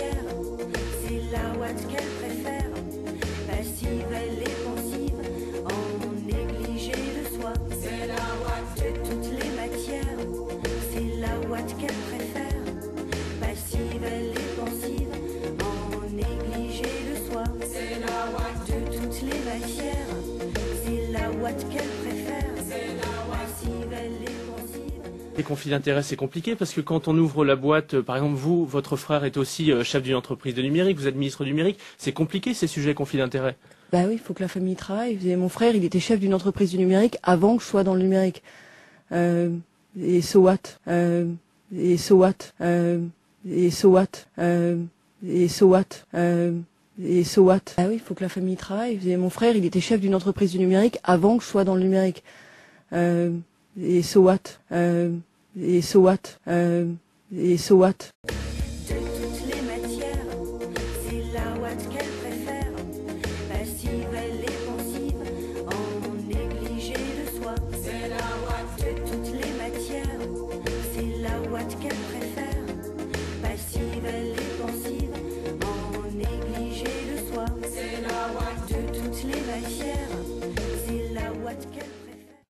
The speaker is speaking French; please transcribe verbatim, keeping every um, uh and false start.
matières. C'est la ouate qu'elle préfère, passive, elle est pensive, en négligé de soi. C'est la ouate de toutes les matières. C'est la ouate qu'elle préfère, passive, elle est pensive, en négligé de soi. C'est la ouate de toutes les matières. C'est la ouate qu'elle préfère, c'est la ouate passive, elle est pensive. Les conflits d'intérêts, c'est compliqué parce que quand on ouvre la boîte, par exemple vous, votre frère est aussi euh, chef d'une entreprise de numérique, vous êtes ministre du numérique, c'est compliqué ces sujets conflits d'intérêts. Bah oui, il faut que la famille travaille. Et mon frère, il était chef d'une entreprise du numérique avant que je sois dans le numérique. Euh, et so what euh, Et so what euh, Et so what euh, Et so what euh, Et so what Ah oui, il faut que la famille travaille. Et mon frère, il était chef d'une entreprise du numérique avant que je sois dans le numérique. Euh, et so what euh, Et so what euh, Et so what